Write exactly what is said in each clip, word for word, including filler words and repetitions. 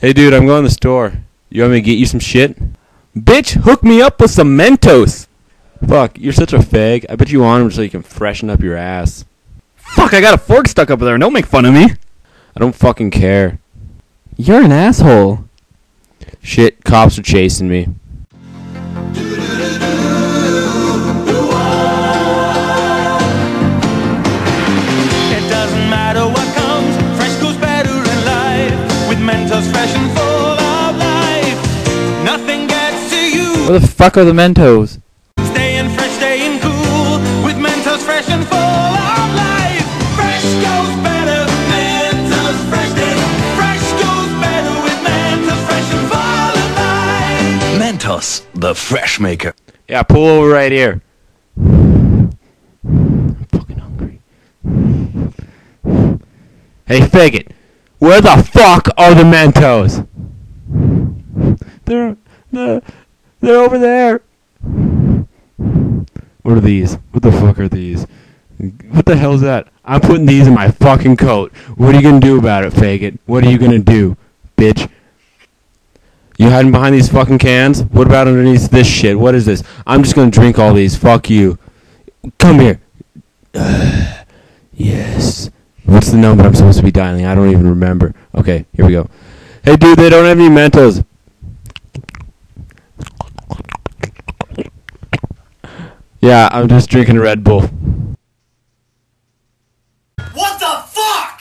Hey, dude, I'm going to the store. You want me to get you some shit? Bitch, hook me up with some Mentos. Fuck, you're such a fag. I bet you want them so you can freshen up your ass. Fuck, I got a fork stuck up there. Don't make fun of me. I don't fucking care. You're an asshole. Shit, cops are chasing me. It doesn't matter what comes, fresh goes better in life. With Mentos fresh and full of life, nothing gets to you. Where the fuck are the Mentos? Staying fresh, staying cool. With Mentos fresh and full of life. Fresh goes better with Mentos fresh. Fresh goes better with Mentos fresh and full of life. Mentos, the fresh maker. Yeah, pull over right here. I'm fucking hungry. Hey, faggot. Where the fuck are the Mentos? They're, they're, they're over there. What are these? What the fuck are these? What the hell is that? I'm putting these in my fucking coat. What are you gonna do about it, faggot? What are you gonna do, bitch? You hiding behind these fucking cans? What about underneath this shit? What is this? I'm just gonna drink all these. Fuck you. Come here. Uh, yes. What's the number I'm supposed to be dialing? I don't even remember. Okay, here we go. Hey, dude, they don't have any Mentos. Yeah, I'm just drinking a Red Bull. What the fuck?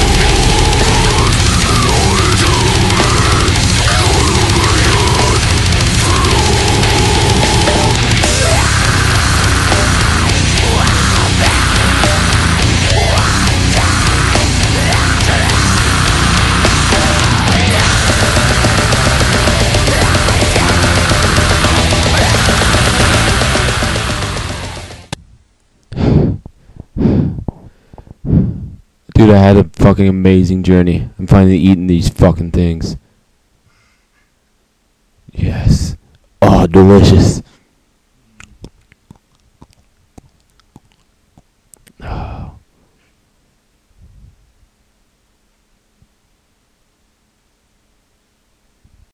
Dude, I had a fucking amazing journey. I'm finally eating these fucking things. Yes. Oh, delicious.